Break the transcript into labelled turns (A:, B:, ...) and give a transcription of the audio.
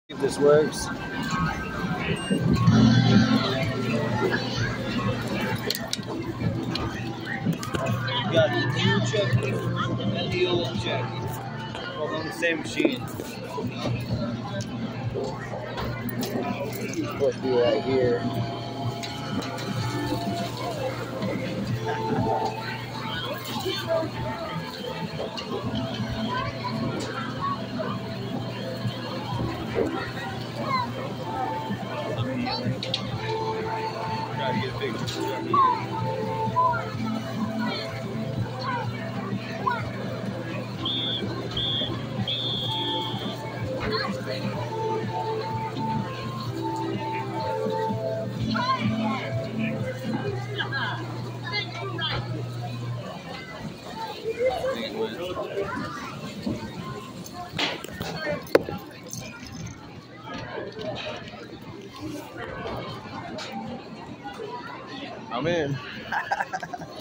A: If this works. Got the new Chucky and the old Chucky. Both on the same machine. It's supposed to be right here. Try to get a picture of Chucky. I'm in.